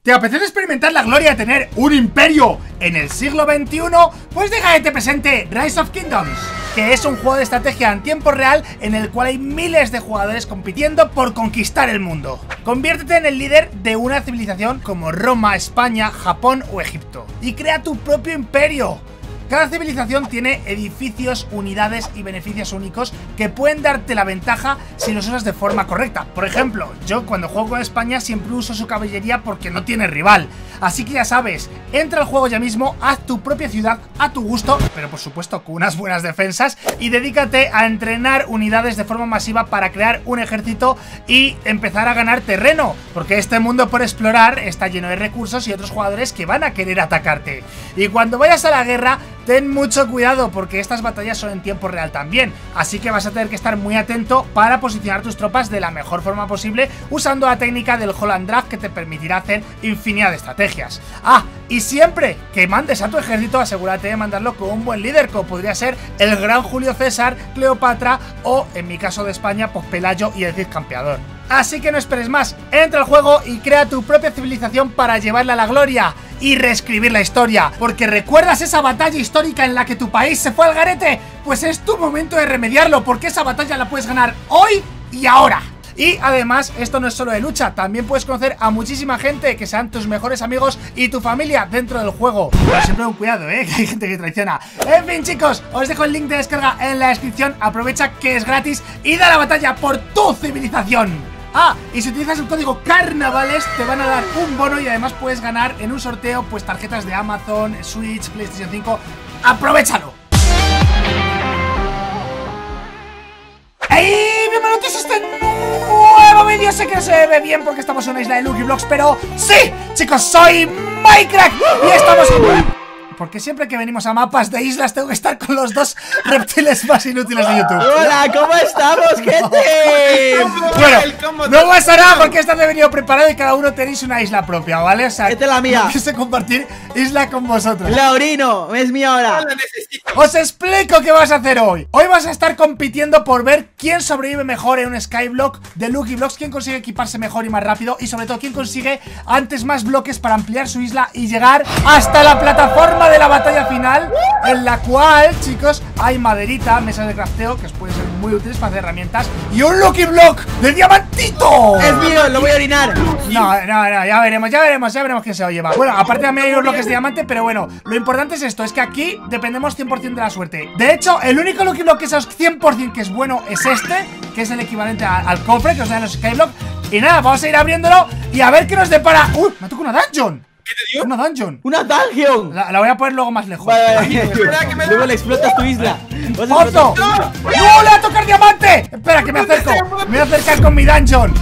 ¿Te apetece experimentar la gloria de tener un imperio en el siglo XXI? Pues deja que te presente Rise of Kingdoms, que es un juego de estrategia en tiempo real en el cual hay miles de jugadores compitiendo por conquistar el mundo. Conviértete en el líder de una civilización como Roma, España, Japón o Egipto y crea tu propio imperio. Cada civilización tiene edificios, unidades y beneficios únicos que pueden darte la ventaja si los usas de forma correcta. Por ejemplo, yo cuando juego con España siempre uso su caballería porque no tiene rival. Así que ya sabes, entra al juego ya mismo, haz tu propia ciudad a tu gusto, pero por supuesto con unas buenas defensas, y dedícate a entrenar unidades de forma masiva para crear un ejército y empezar a ganar terreno, porque este mundo por explorar está lleno de recursos y otros jugadores que van a querer atacarte. Y cuando vayas a la guerra, ten mucho cuidado porque estas batallas son en tiempo real también, así que vas a tener que estar muy atento para posicionar tus tropas de la mejor forma posible usando la técnica del Holland Draft, que te permitirá hacer infinidad de estrategias. Ah, y siempre que mandes a tu ejército, asegúrate de mandarlo con un buen líder, como podría ser el gran Julio César, Cleopatra o, en mi caso de España, pues Pelayo y el Cid Campeador. Así que no esperes más, entra al juego y crea tu propia civilización para llevarla a la gloria y reescribir la historia. Porque ¿recuerdas esa batalla histórica en la que tu país se fue al garete? Pues es tu momento de remediarlo, porque esa batalla la puedes ganar hoy y ahora. Y además, esto no es solo de lucha, también puedes conocer a muchísima gente que sean tus mejores amigos y tu familia dentro del juego. Pero siempre un cuidado, que hay gente que traiciona. En fin, chicos, os dejo el link de descarga en la descripción. Aprovecha que es gratis y da la batalla por tu civilización. Ah, y si utilizas el código Carnavales te van a dar un bono y además puedes ganar en un sorteo pues tarjetas de Amazon, Switch, PlayStation 5. ¡Aprovechalo! ¡Hey! Bienvenidos a este nuevo vídeo. Sé que no se ve bien porque estamos en una isla de Lucky Blocks, pero ¡sí! Chicos, soy Minecraft y estamos en... Porque siempre que venimos a mapas de islas tengo que estar con los dos reptiles más inútiles de YouTube. Hola, ¿cómo estamos, gente? Bueno, no pasa nada porque esta te he venido preparado y cada uno tenéis una isla propia, ¿vale? O sea, esta es la mía. Quise compartir isla con vosotros. Laurino, es mi hora. Os explico qué vas a hacer hoy. Hoy vas a estar compitiendo por ver quién sobrevive mejor en un Skyblock de Lucky Blocks, quién consigue equiparse mejor y más rápido, y sobre todo quién consigue antes más bloques para ampliar su isla y llegar hasta la plataforma de la batalla final, en la cual, chicos, hay maderita, mesas de crafteo que os pueden ser muy útiles para hacer herramientas, y un Lucky Block de diamantito. Es mío, lo voy a orinar. No, ya veremos quién se lo lleva. Bueno, aparte también hay unos bloques de diamante, pero bueno, lo importante es esto, es que aquí dependemos 100% de la suerte. De hecho, el único Lucky Block que es 100% que es bueno es este, que es el equivalente al cofre que os dan en los Skyblock. Y nada, vamos a ir abriéndolo y a ver qué nos depara. ¡Uy! Me toca una dungeon. ¿Qué te dio? Una dungeon. ¡Una dungeon! La voy a poner luego más lejos. Vale. Luego le explotas tu isla. ¡Ozo! ¡No! ¡Le va a tocar diamante! Espera, que me acerco. Me voy a acercar con mi dungeon.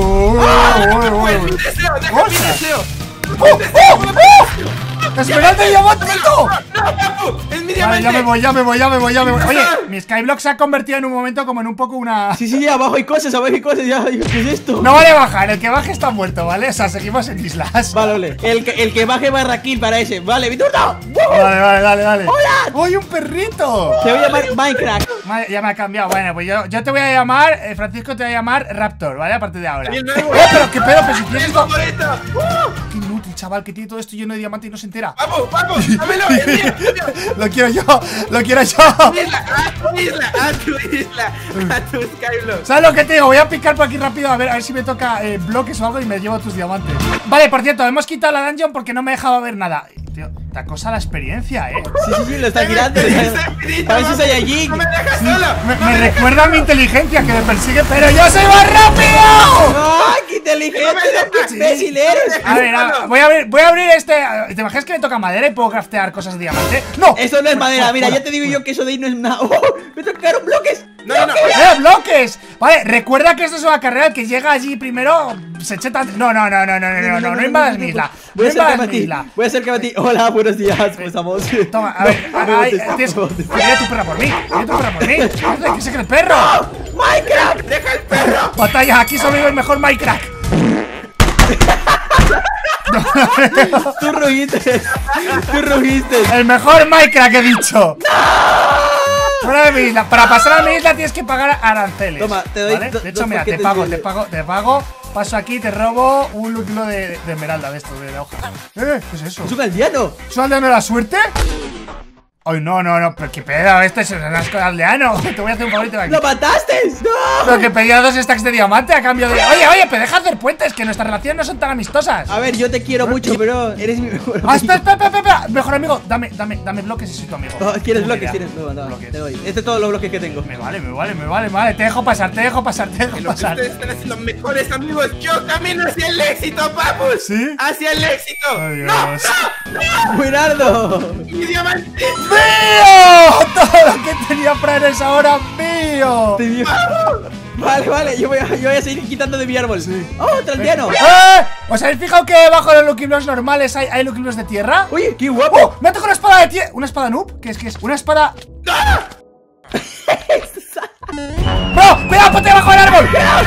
¡Esmeralda y diamantito! ¡Es mi diamante! Vale, ya me voy. Oye, mi Skyblock se ha convertido en un momento como en un poco una... Sí, abajo hay cosas, ya. ¿Qué es esto? No vale bajar, el que baje está muerto, ¿vale? O sea, seguimos en islas. Vale. El que baje barra kill para ese. Vale, mi turno. Dale. ¡Hola! ¡Oye, un perrito! Te voy a llamar Minecraft. Ya me ha cambiado. Bueno, pues yo te voy a llamar, Francisco te voy a llamar Raptor, ¿vale? A partir de ahora. Pero qué pedo, pero si tienes esto... Qué inútil, chaval, que tiene todo esto lleno de diamante y no se entera. ¡Vamos! ¡Dámelo! ¡Es mío! Lo quiero yo. A tu Skyblock. ¿Sabes lo que te digo? Voy a picar por aquí rápido a ver si me toca bloques o algo y me llevo tus diamantes. Vale, por cierto, hemos quitado la dungeon porque no me dejaba ver nada. Tío, te acosa la experiencia, Sí, lo está mirando. Parece Saiyajin. ¡No me dejas solo! Me recuerda a mi inteligencia que me persigue, pero yo soy más rápido. ¡Ay, qué inteligente! ¡Qué imbécil eres! A ver, voy a abrir este. ¿Te imaginas que me toca madera y puedo craftear cosas de diamante? ¡No! Eso no es madera, mira, ya te digo yo que eso de ahí no es nada. ¡Me tocaron bloques! No. ¡Bloques! Vale, recuerda que esto es una carrera, el que llega allí primero se cheta. No invadas mi isla. Voy a acercarme a ti. Hola, buenos días, ¿cómo estamos? Toma, a ver, tienes. Mira tu perra por mí. ¿Qué se cree el perro? ¡Minecraft! ¡Deja el perro! Batalla, aquí sobrevive el mejor Minecraft. Tú rugiste. El mejor Minecraft, he dicho. Fuera de mi isla. Para pasar a mi isla tienes que pagar aranceles. Toma, te doy ¿vale? De hecho, dos mira, te paquetes pago Paso aquí y te robo un lucro de esmeralda de esto, de hoja. ¿Qué es eso? ¡Es un aldeano! ¿Es un aldeano de la suerte? Ay, no, pero qué pedo, esto es un asco de aldeano. Te voy a hacer un favorito de aquí. ¡Lo mataste! ¡No! Pero que pedía 2 stacks de diamante a cambio de... Oye, pero deja de hacer puentes, que nuestras relaciones no son tan amistosas. A ver, yo te quiero mucho, pero eres mi mejor amigo. Ah, espera. Mejor amigo, dame bloques y soy tu amigo. Oh, ¿quieres Tengo bloques? una idea. ¿Tienes? No, Bloques. te doy. Este es todos los bloques que tengo. Me vale. Te dejo pasar. Que lo que ustedes están haciendo mejores amigos. Yo camino hacia el éxito, papus. ¿Sí? Hacia el éxito. Ay, ¡No! Dios. ¡Buenardo! ¡Mi diamante! ¡Mío! Todo lo que tenía para él es ahora mío. Vale, yo voy a seguir quitando de mi árbol. Sí. ¡Oh, otro aldeano! ¿Os habéis fijado que bajo los Lucky Blocks normales hay Lucky Blocks de tierra? Oye, qué guapo. ¡Oh! Me ha tocado una espada de tierra. ¿Una espada noob? ¿Qué es? ¿Una espada? ¡Bro! ¡Cuidado! ¡Ponte debajo del árbol!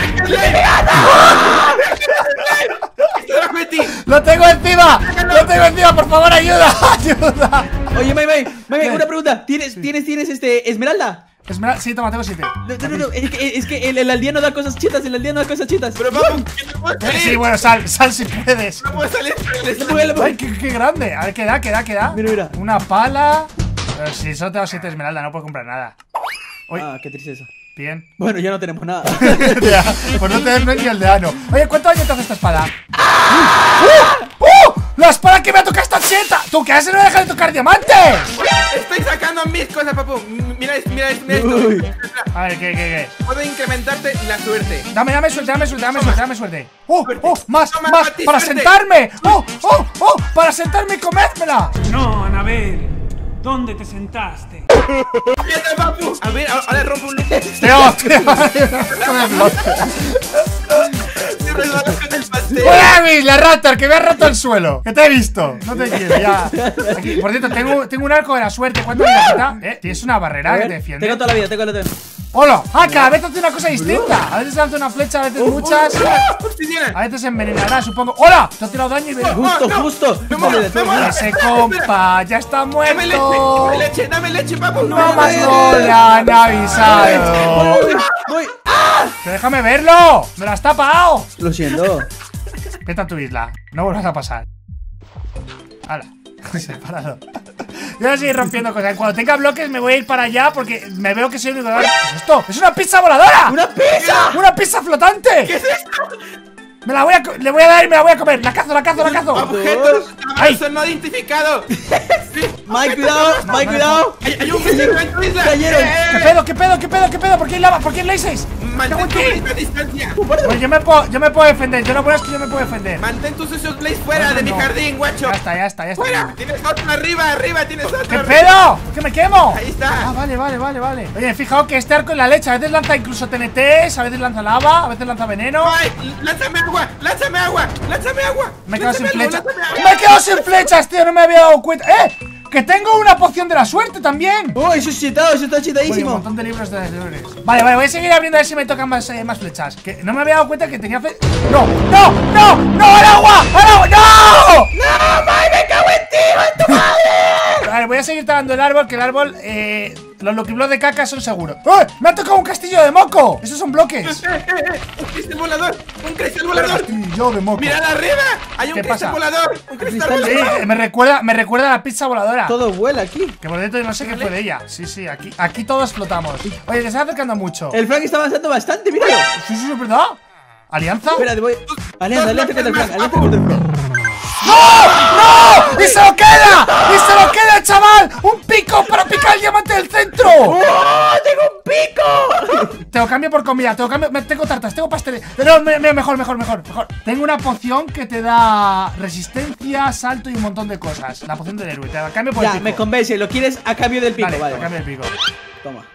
¡Lo tengo encima! ¡Por favor, ayuda! ¡Ayuda! Oye, May, una pregunta. ¿Tienes esmeralda? Esmeralda, sí, toma, tengo 7. No, es que el aldeano da cosas chetas, Pero vamos, que no puedo salir. Sí, bueno, sal si puedes. No puedo salir. Ay, qué grande. A ver, ¿qué da? Mira. Una pala. Pero si solo tengo 7 esmeralda, no puedo comprar nada. Uy, Ah, qué tristeza. bien. Bueno, ya no tenemos nada. Ya, pues no tener ni aldeano. Oye, ¿cuánto daño te hace esta espada? ¡La espada que me ha tocado esta cheta! ¡Tú qué haces? ¡No me dejas de tocar diamantes! Estoy sacando mis cosas, papu. Mira esto. Uy. A ver, ¿qué? Puedo incrementarte la suerte. Dame suerte. ¡Más! Toma, Mati, ¡Para suerte. sentarme! ¡Para sentarme y comérmela! No, Anabel. ¿Dónde te sentaste? ¡Quieta, papu! A ver, ahora rompo un lujo. ¡Tío! Estoy resbalando con el pastel. ¡Uy, la rata! ¡Que me ha roto el suelo! ¡Que te he visto! No te quiero, ya. Aquí, por cierto, tengo un arco de la suerte. ¿Cuánto me quita? Tienes una barrera que te defiende. Tengo toda la vida, ¡Hola! ¡Ah, cada vez hace una cosa distinta! A veces lanza una flecha, a veces muchas. Obsidiana. A veces envenenará, supongo. ¡Hola! Te ha tirado daño y verás. Justo. Me mola. Ese compa ya está muerto. Dame leche, papu. No más no le han avisado. Voy. ¡Que déjame verlo! ¡Me la has tapado! Lo siento. Vete a tu isla. No vuelvas a pasar. ¡Hala! Separado. Yo voy a seguir rompiendo cosas. Cuando tenga bloques me voy a ir para allá porque me veo que soy el único. ¿Qué es esto? ¡Es una pizza voladora! ¡Una pizza! ¡Una pizza flotante! ¿Qué es esto? Le voy a dar y me la voy a comer. La cazo. Objetos ¡Ay! son no identificados. Mike, cuidado. Hay un vecino en tu isla. Cayeron. ¿Qué pedo? ¿Por qué hay lava? ¿Por qué hay lasers? Mantén tu blaze a distancia. Pues yo me puedo defender. Yo lo bueno es que yo me puedo defender. Mantén tus sucios blaze fuera de mi jardín, guacho. Ya está. Fuera. Tienes otro arriba, tienes otro. ¿Qué pedo? ¿Qué me quemo? Ahí está. Ah, vale. Oye, fijaos que este arco en la leche. A veces lanza incluso TNTs, a veces lanza lava, a veces lanza veneno. Ay, lánzame agua. Me he quedado sin Lánzame flechas. agua. Me he quedado sin flechas, tío. No me había dado cuenta. ¡Que tengo una poción de la suerte también! Oh, eso está Uy, un chetadísimo. montón de libros de deberes. Vale, voy a seguir abriendo a ver si me tocan más flechas. Que no me había dado cuenta que tenía ¡No! ¡Al agua! ¡No! ¡No, me cago en ti, tu madre! Vale, voy a seguir talando el árbol, que el árbol, los Lucky Blocks de caca son seguros. ¡Me ha tocado un castillo de moco! ¡Esos son bloques! Un cristal volador. Castillo de moco. Mirad arriba. Hay un ¿Qué cristal pasa? volador. Un cristal Sí, volador. me recuerda a la pizza voladora. Todo vuela aquí. Que por dentro no sé qué fue de ella. Sí, aquí todos flotamos. Oye, te estás acercando mucho. El Frank está avanzando bastante, míralo. Sí, es verdad. ¿Alianza? Espérate, voy. Alianza contra el Frank. ¡No! ¡Y se lo queda! ¡El chaval! ¡Un pico para picar el diamante del centro! ¡Oh! ¡Tengo un pico! Te lo cambio por comida, tengo tartas, tengo pasteles. Pero mejor. Tengo una poción que te da resistencia, salto y un montón de cosas. La poción del héroe, te la cambio por el Ya, pico. me convence, lo quieres a cambio del pico. Vale, Vale, te cambio el pico. Toma.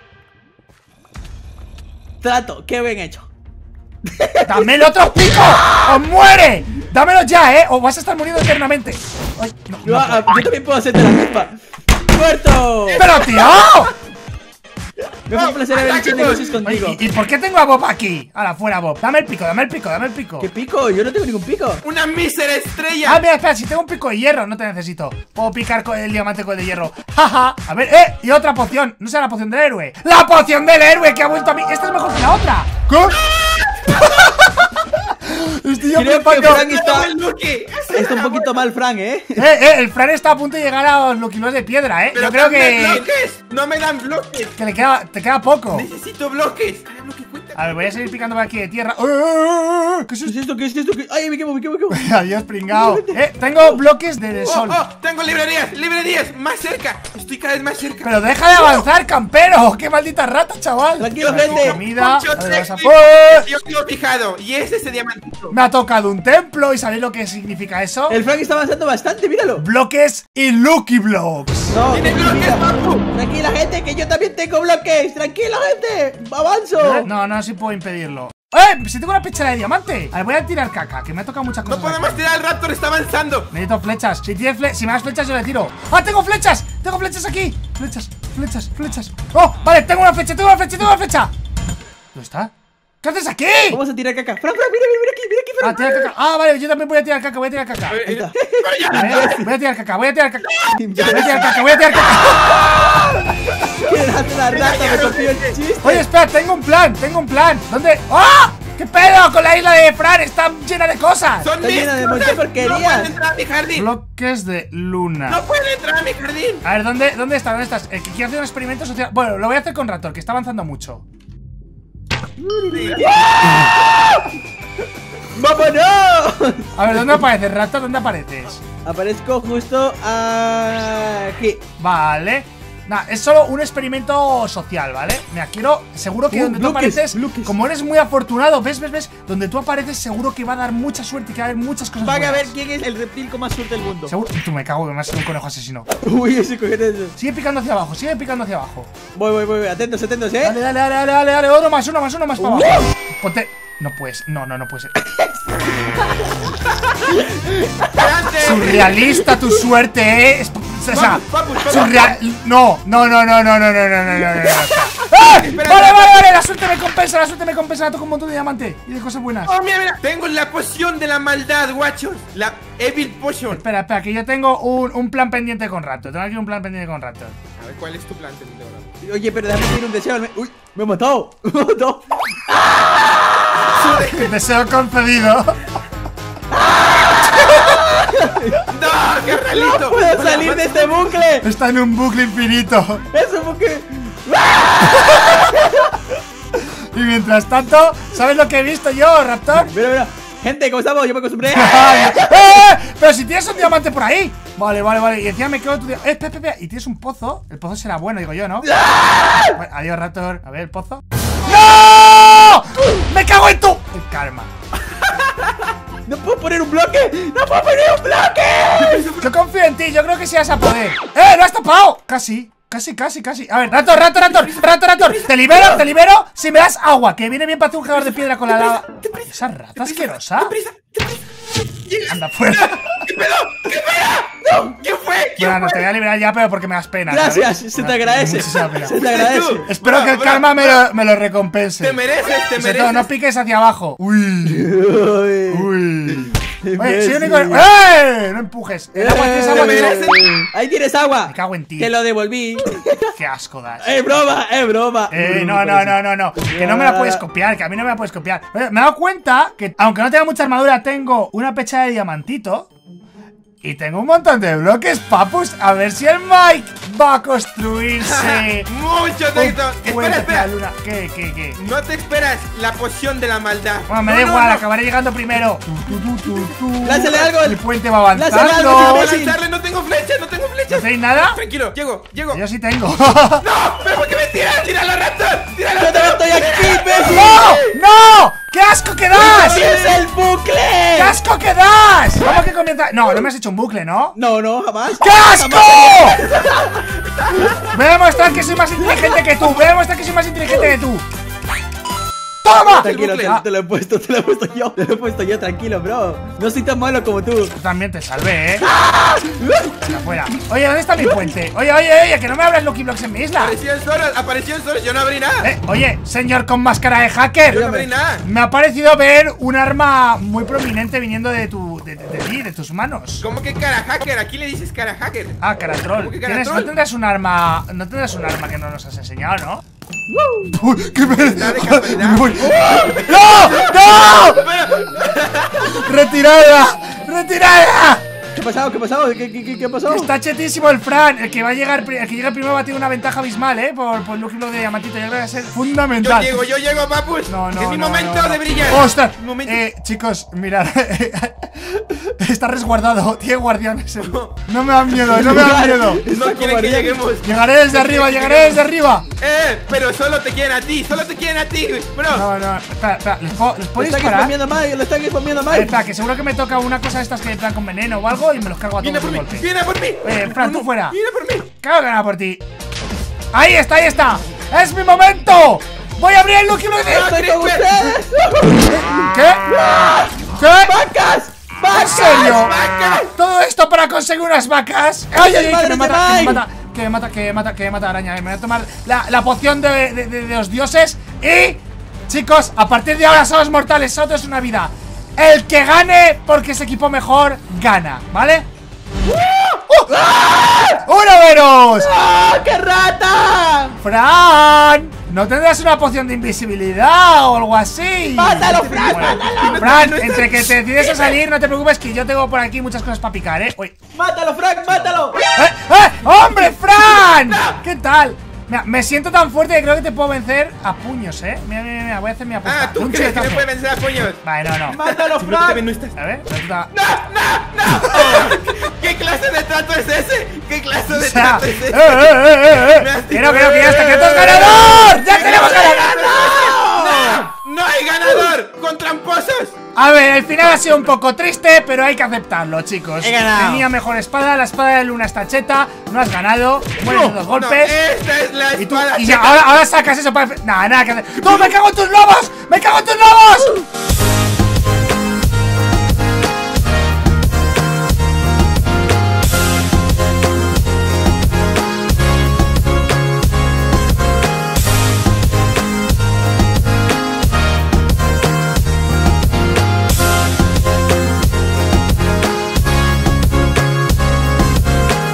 Trato, qué bien hecho. ¡Dame el otro pico! ¡Os muere! ¡Dámelo ya, o vas a estar muriendo eternamente! Ay, no, Yo también puedo hacerte la culpa. ¡Muerto! ¡Pero, tío! Me fue un placer haber hecho negocios contigo. ¿Y por qué tengo a Bob aquí? Ahora, fuera Bob. Dame el pico. ¿Qué pico? Yo no tengo ningún pico. Una mísera estrella. Ah, mira, espera, si tengo un pico de hierro, no te necesito. Puedo picar con el diamante con el de hierro. Jaja. A ver, y otra poción. No sea la poción del héroe. ¡La poción del héroe que ha vuelto a mí! Esta es mejor que la otra. ¿Qué? Tío, Creo que flipando. Frank está Lucky. un poquito mal, Frank, ¿eh? El Fran está a punto de llegar a los Lucky Blocks de piedra, Pero Yo creo dame que bloques. No me dan bloques. te queda poco. Necesito bloques. Cada bloque cuenta. A ver, voy a seguir picando por aquí de tierra. ¿Qué es ¿Qué es esto? esto? ¿Qué es esto? ¡Ay, me quemo, me quemo, me quemo! Adiós, pringao. Tengo bloques de sol. Tengo librerías, más cerca. Estoy cada vez más cerca. Pero deja de avanzar, campero. Qué maldita rata, chaval. Tranquilo, Aquí, gente. comida. Mucho A ver, vas a- técnico. ¡Oh! Yo estoy fijado. Y es ese diamantito. Me ha tocado un templo. ¿Y sabéis lo que significa eso? El Frank está avanzando bastante, míralo. Bloques y Lucky Blocks. No, Tiene bloques, tranquila. papu. Tranquila, gente, que yo también tengo bloques. Tranquila, gente. Avanzo. No, sí puedo impedirlo. Si tengo una pechera de diamante. A ver, voy a tirar caca, que me ha tocado muchas cosas. No podemos tirar, el Raptor está avanzando. Necesito flechas. Si me das flechas, yo le tiro. ¡Ah, tengo flechas! ¡Tengo flechas aquí! Flechas. ¡Oh! Vale, tengo una flecha. ¿Dónde está? ¿Qué haces aquí? Vamos a tirar caca. Frank, mira aquí, Frank. Tira caca. Ah, vale, yo también voy a tirar caca. Ahí está. A ver, voy a tirar caca. Voy a tirar caca. ¿Quién hace la rata? Me copió el chiste. Oye, espera, tengo un plan. ¿Dónde? ¡Ah! ¿Qué pedo con la isla de Fran? Está llena de cosas. Son Está mis llena de cosas. muchas porquerías. No pueden entrar a mi jardín. Bloques de luna. No pueden entrar a mi jardín. A ver, ¿dónde estás? Que quiero hacer un experimento social. Bueno, lo voy a hacer con Raptor, que está avanzando mucho. ¡Vámonos! A ver, ¿dónde apareces, Raptor? ¿Dónde apareces? Aparezco justo aquí. Vale. Nah, es solo un experimento social, ¿vale? Mira, seguro que donde tú bloques, apareces, bloques. como eres muy afortunado, ¿ves? Donde tú apareces seguro que va a dar mucha suerte y que va a haber muchas cosas Van a ver buenas. quién es el reptil con más suerte del mundo. Seguro. Tú me cago, que me has sido un conejo asesino. Uy, ese cojones. Sigue picando hacia abajo, Voy. Atentos, ¿eh? Dale, uno más para abajo. Ponte. No puedes, no puede ser. Delante. Surrealista tu suerte, ¿eh? O sea, Papu. surreal. No. Vale, la suerte me compensa, toco un montón de diamante y de cosas buenas. Oh, mira. Tengo la poción de la maldad, guachos. La Evil Potion. Espera, que yo tengo un plan pendiente con Raptor. Tengo aquí un plan pendiente con Raptor. A ver, ¿cuál es tu plan, Tendero? Oye, pero déjame pedir un deseo. Uy, me he matado. Deseo concedido. ¡No! ¡Qué realito! ¡No puedo salir de este bucle! Está en un bucle infinito. ¡Es un bucle! Y mientras tanto, ¿sabes lo que he visto yo, Raptor? Mira. Gente, ¿cómo estamos? Yo me acostumbré. Pero si tienes un diamante por ahí. Vale. Y encima me quedo tu diamante. Espera. Y tienes un pozo. El pozo será bueno, digo yo, ¿no? Bueno, adiós, Raptor. A ver, el pozo. ¡No! ¡Me cago en tu! El karma. ¡No puedo poner un bloque! Yo confío en ti, yo creo que sí vas a poder. ¡Lo has tapado! Casi. A ver, Raptor. Te libero si me das agua, que viene bien para hacer un jugador de piedra con la lava. Esa rata asquerosa. Anda fuera. ¿Qué pedo? ¡No! ¿Quién fue? Bueno, no te voy a liberar ya, pero porque me das pena. Gracias, ¿sabes? se te agradece. Muchísima pena. Se te agradece. Espero que el karma me lo recompense. Te mereces. Sobre todo, no piques hacia abajo. Uy. Oye, soy único. No empujes. El agua, tienes agua. Ahí tienes agua. Me cago en ti. Te lo devolví. Qué asco das. Es broma. No. Que no me la puedes copiar, que a mí no me la puedes copiar. Oye, me he dado cuenta que, aunque no tenga mucha armadura, tengo una pecha de diamantito. Y tengo un montón de bloques, papus. A ver si el Mike va a construirse. Mucho texto. Espera. Luna. ¿Qué? No te esperas la poción de la maldad. Bueno, me da igual, acabaré llegando primero. Lánzale algo. El puente va Lánzale algo, avanzando. Voy a imbécil. lanzarle, no tengo flechas. ¿No tenéis nada? Tranquilo, llego. Yo sí tengo. ¡No! ¿Pero por qué me tiras? ¡Tíralo, Raptor! ¡Tíralo! ¡Yo también estoy aquí, imbécil! ¡No! ¡Qué asco que das! ¡Así es el bucle! ¡Qué asco que das! ¿Cómo que comienza? No me has hecho un bucle, ¿no? No, jamás. ¡Qué asco! Voy a demostrar que soy más inteligente que tú. ¡Toma! Tranquilo, te lo he puesto yo, tranquilo, bro. No soy tan malo como tú. Yo también te salvé, Venga, fuera. Oye, ¿dónde está mi puente? Oye, que no me abras Lucky Blocks en mi isla. Apareció el sol, yo no abrí nada. Oye, señor con máscara de hacker. Yo no abrí nada. Me ha parecido ver un arma muy prominente viniendo de tus manos. ¿Cómo que cara hacker? Aquí le dices cara hacker. Ah, cara troll. ¿Cómo que cara troll? No tendrás un arma que no nos has enseñado, ¿no? Uy, ¡qué Está de casualidad. ¡No! ¡No! ¡Retirada! ¡Retirada! ¿Qué ha pasado? ¿Qué ha pasado? ¿Qué ha pasado? Está chetísimo el Fran. El que va a llegar, el que llega primero va a tener una ventaja abismal, por el núcleo de diamantito. Yo creo que va a ser fundamental. Yo llego, papus. No, Es mi momento de brillar. ¡Ostras! Mi momento. Chicos, mirad. Está resguardado. Tiene guardianes. No me dan miedo, no me dan miedo. No quieren que lleguemos. Llegaré desde arriba, llegaré desde arriba. Pero solo te quieren a ti, bro. No, espera, ¿les puedo Lo están disparar? spameando mal, lo están spameando mal. Espera, que seguro que me toca una cosa de estas que entran con veneno o algo y me los cargo a todos Viene de por mí, golpe. viene por mí. Fran, tú fuera. Viene por mí. Claro que gana por ti. Ahí está, ahí está. ¡Es mi momento! ¡Voy a abrir el Lucky Block! ¡Estoy con ustedes! ¿Qué? ¿Qué? ¡Vacas! ¿En serio? ¡Vacas! ¿Todo esto para conseguir unas vacas? ¡Ay, ay, ay! Que me ¡Madre mata, que me mata, que me mata araña. Me voy a tomar la poción de los dioses. Y, chicos, a partir de ahora somos mortales. Solo es una vida. El que gane porque se equipó mejor, gana, ¿vale? ¡Uno menos! ¡Oh, qué rata! ¡Fran! ¿No tendrás una poción de invisibilidad o algo así? ¡Mátalo, Fran! Bueno, ¡Mátalo! Fran, entre que te decides a salir, no te preocupes que yo tengo por aquí muchas cosas para picar, Uy. ¡Mátalo, Frank! ¡Mátalo! ¡Hombre, Fran! ¿Qué tal? Mira, me siento tan fuerte que creo que te puedo vencer a puños, Mira, voy a hacer mi apuesta. ¿Tú crees que me puedes vencer a puños? Vale, no. ¡Mátalo, Seguro que también no Frank! estás. A ver, ¡No! ¿Qué clase de trato es ese? ¿Qué clase de trato es ese? Creo que ya está, que esto es ganador. ¡Ya tenemos ganador! ¡No hay ganador! ¡Con tramposos! A ver, el final ha sido un poco triste, pero hay que aceptarlo, chicos. He ganado. Tenía mejor espada, la espada de Luna está cheta. No has ganado, mueres de dos golpes. esta es la Y tú, espada y ya, cheta. ahora sacas eso para... Nada que hacer. ¡No, me cago en tus lobos! ¡Me cago en tus lobos!